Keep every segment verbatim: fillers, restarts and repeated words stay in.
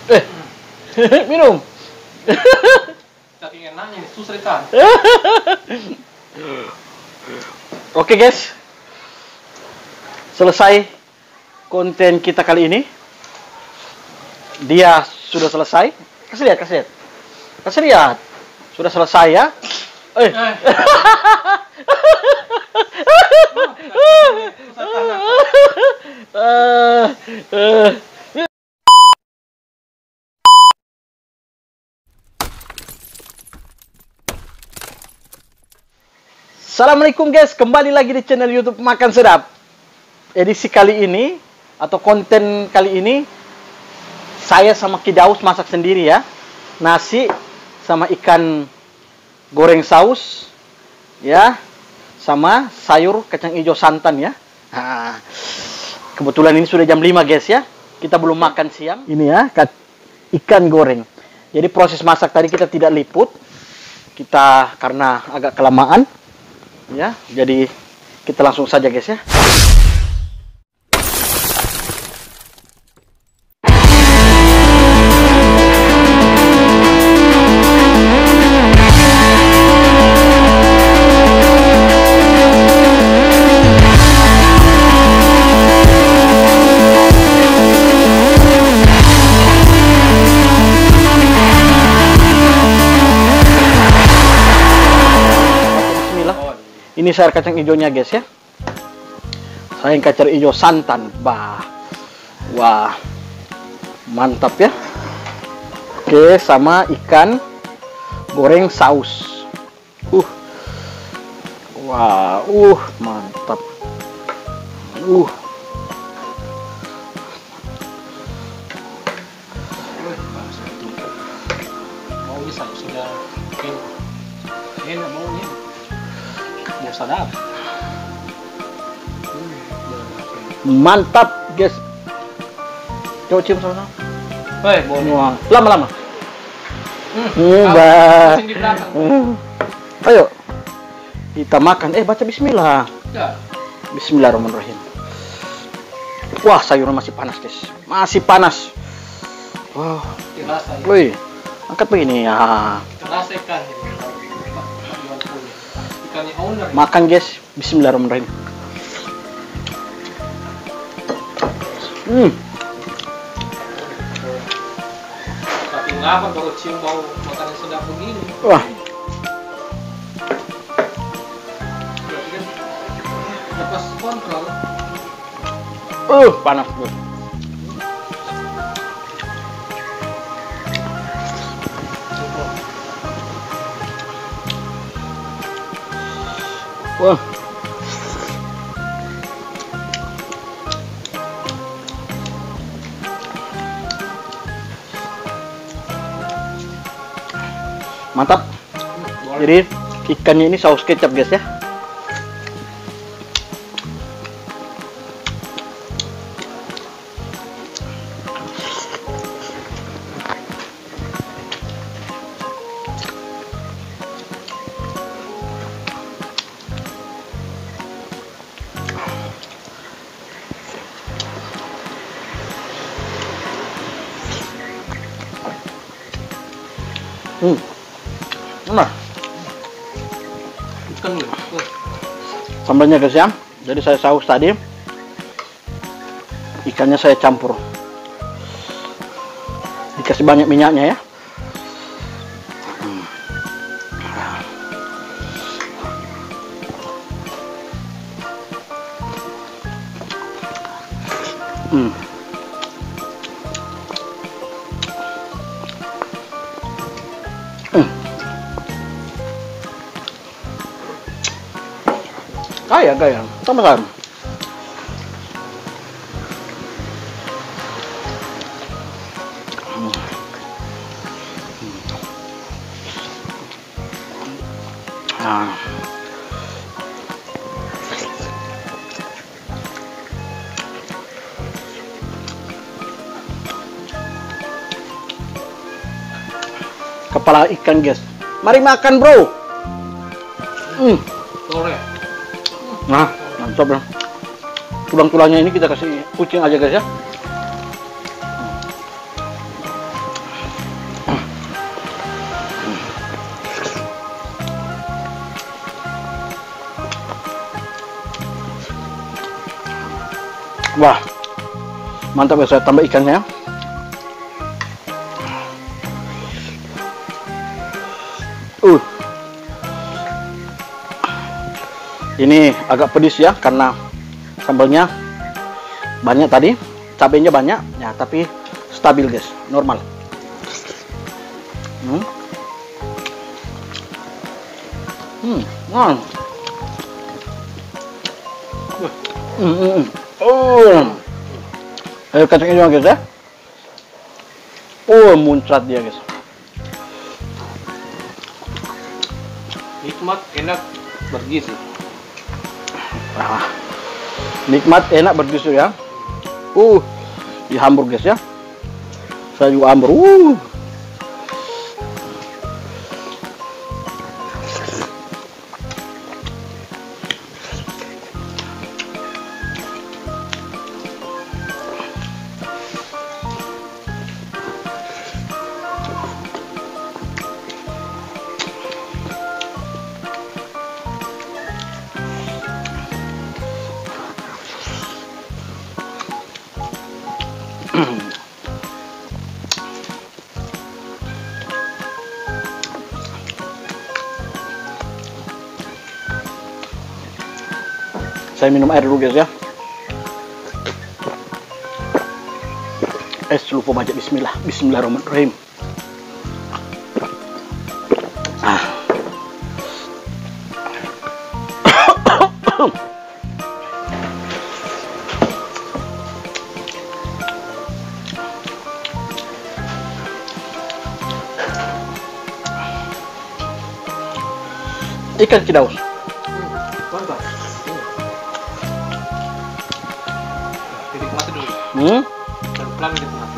Eh, minum. Saking enaknya nih, susah ditahan. Oke guys, selesai konten kita kali ini. Dia sudah selesai. Kasih lihat, kasih lihat, kasih lihat. Sudah selesai ya. Eh. Eh. Eh, eh. Assalamualaikum guys, kembali lagi di channel YouTube Makan Sedap. Edisi kali ini atau konten kali ini saya sama Kidaus masak sendiri ya. Nasi sama ikan goreng saus ya, sama sayur kacang hijau santan ya. Nah, kebetulan ini sudah jam lima guys ya. Kita belum makan siang. Ini ya, ikan goreng. Jadi proses masak tadi kita tidak liput. Kita karena agak kelamaan. Ya, jadi kita langsung saja guys ya. Ini sayur kacang hijaunya guys ya. Sayur kacang hijau santan. Bah. Wah. Mantap ya. Oke, sama ikan goreng saus. Uh. Wah, uh, mantap. Uh. Maunya saya sudah enak maunya. Mau sadap. Mantap guys. Coba cium sama-sama. Hei, boleh. Lama-lama. Hmm. Hmm, bah. Di belakang. Hmm. Ayo. Kita makan. Eh, baca bismillah. Ya. Bismillahirrahmanirrahim. Wah, sayurnya masih panas, guys. Masih panas. Wow. Terasa. Ya. Woi. Angkat begini ya. Terasa ikan ini. Ikannya owner. Makan, guys. Bismillahirrahmanirrahim. Hmm. Tapi ngapa baru cium bau makanan sedap begini? Wah. Berarti kan lepas kontrol. Uh, panas tuh. Wah. Mantap. Jadi ikannya ini saus kecap guys ya. Hmm. Nah, Ikan nih. sambalnya guys ya. Jadi saya saus tadi, ikannya saya campur. Dikasih banyak minyaknya ya. Hmm. Hmm. Kaya, kaya. Sama-sama. Hmm. Nah. Kepala ikan guys. Mari makan bro. Hmm. Sore. Nah, mantap ya. Tulang-tulangnya ini kita kasih kucing aja guys ya. Wah, mantap guys. Saya tambah ikannya. Uh, ini agak pedis ya karena sambalnya banyak tadi, cabenya banyak ya, tapi stabil guys, normal. Hmm, hmm, hmm. Hmm, hmm. Oh, ayo kacang hijau guys ya. Oh, muncrat dia guys. Nikmat, enak, bergizi. Ah, nikmat, enak, bergizi ya. Uh, dihambur guys ya. Saya juga hambur. Uh. Saya minum air dulu guys ya. Es lupa baca bismillah. Bismillahirrahmanirrahim. Ah. Ikan cidaus. Mantap. Dinikmati dulu. Hmm? Pelan-pelan dinikmati.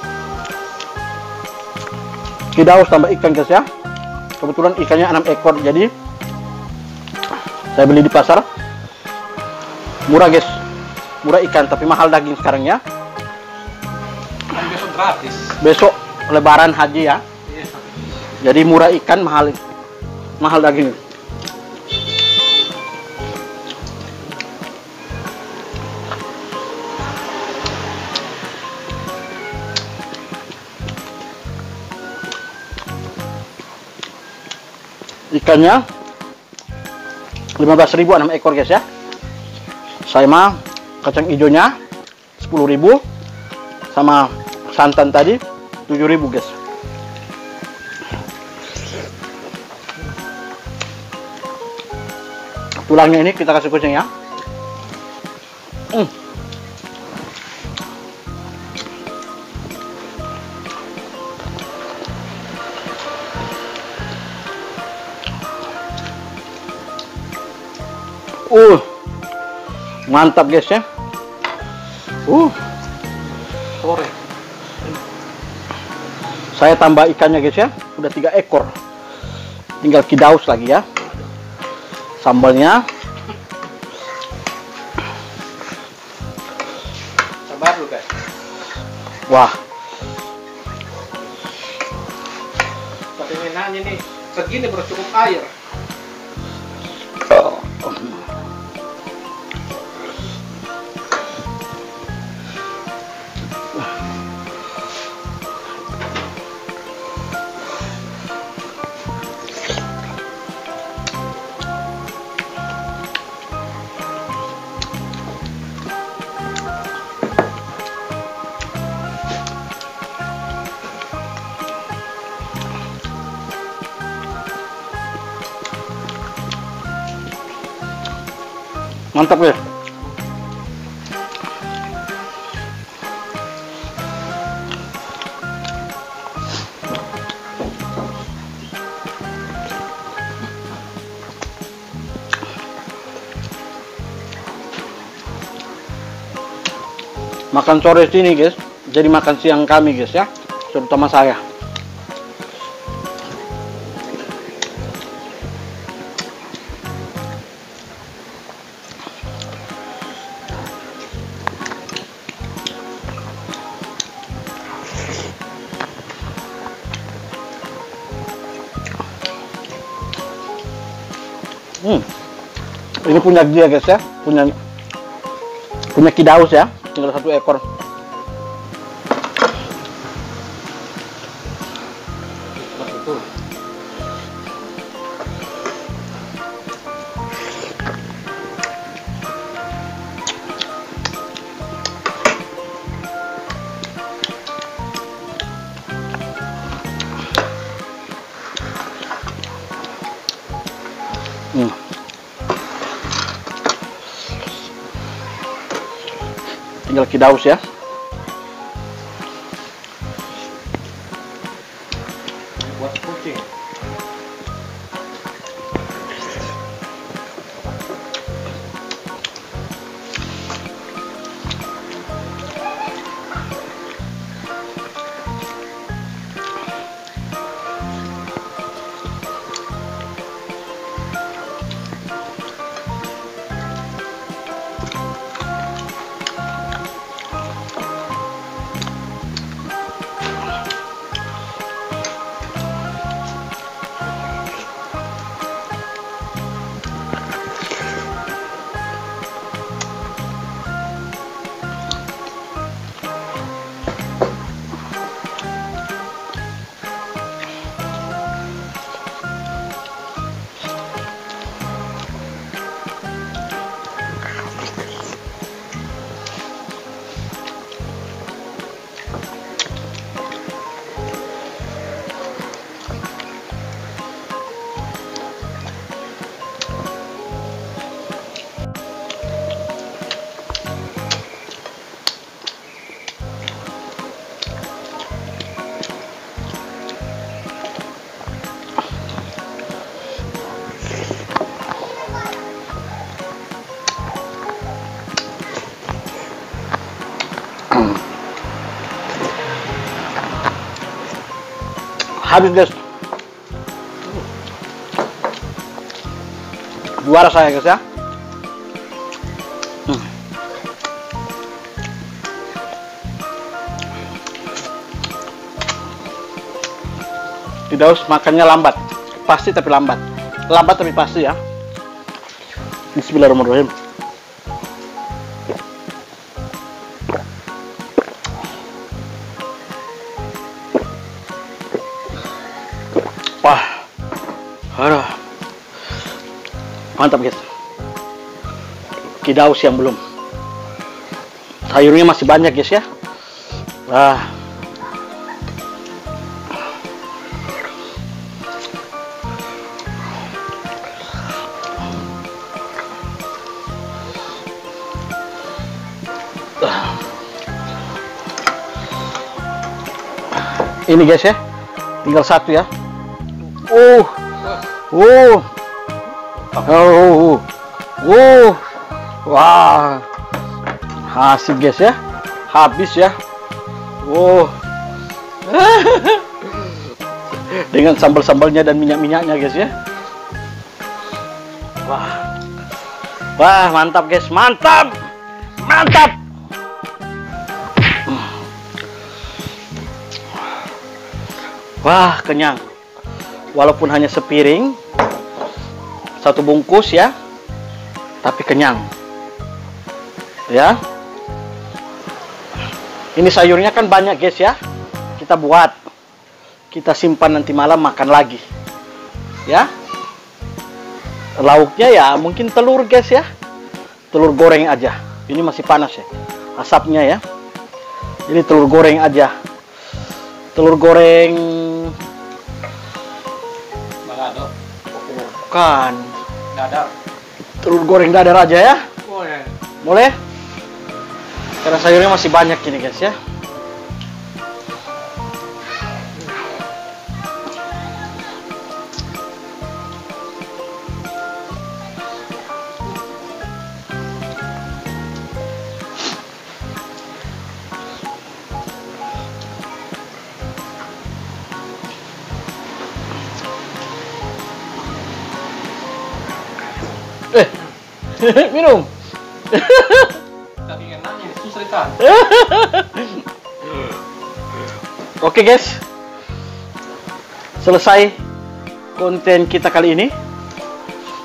Cidaus tambah ikan guys ya. Kebetulan ikannya enam ekor, jadi saya beli di pasar. Murah guys. Murah ikan tapi mahal daging sekarang ya. Kan besok gratis. Besok lebaran haji ya. Iya. Jadi murah ikan, mahal mahal daging. Ikannya lima belas ribu enam ekor guys ya. Saya mah kacang hijaunya sepuluh ribu sama santan tadi tujuh ribu guys. Tulangnya ini kita kasih kucing ya. Hmm. Uh, mantap guys ya. Uh, Sore. saya tambah ikannya guys ya. Udah tiga ekor. Tinggal kidaus lagi ya. Sambalnya. Sabar dulu guys. Wah, Tapi nanya nih, segini baru cukup air. mantap ya. Makan sore sini guys, jadi makan siang kami guys ya, terutama saya. Hmm. Ini punya dia guys ya, punya punya kidaus ya. tinggal satu ekor. Betul. Hmm. Tinggal kidaus ya. Buat kucing. Habis guys. Juara saya guys ya. Hmm. Tidak usah makannya lambat, pasti tapi lambat, lambat tapi pasti ya. Bismillahirrahmanirrahim. Wah, aduh, mantap guys. Kidaus yang belum, sayurnya masih banyak guys ya. Wah, ini guys ya, tinggal satu ya. Uh, uh, oh, uh, wah, hasil guys ya, habis ya. Oh, dengan sambal-sambalnya dan minyak-minyaknya guys ya. Wah, wah, mantap guys, mantap, mantap. Wah, kenyang. Walaupun hanya sepiring, satu bungkus ya, tapi kenyang. Ya. Ini sayurnya kan banyak guys ya. Kita buat, kita simpan nanti malam makan lagi. Ya. Lauknya ya mungkin telur guys ya. Telur goreng aja. Ini masih panas ya. Asapnya ya. Ini telur goreng aja. Telur goreng Balado. bukan. Dadar. Telur goreng dadar aja ya. Boleh. Boleh? Karena sayurnya masih banyak ini guys ya. Eh, minum. Tapi enaknya susah ditahan. Oke guys, selesai konten kita kali ini.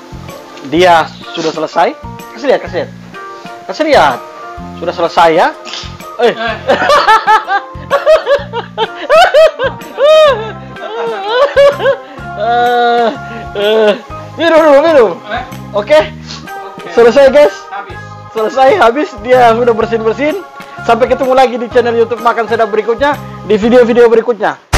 Dia sudah selesai. Kasih lihat, kasih lihat, kasih lihat. Sudah selesai ya. Eh. Eh, eh, minum dulu, minum. Eh? Oke. Oke. Selesai, guys. Habis. Selesai, habis. Dia sudah bersin-bersin. Sampai ketemu lagi di channel YouTube Makan Sedap berikutnya, di video-video berikutnya.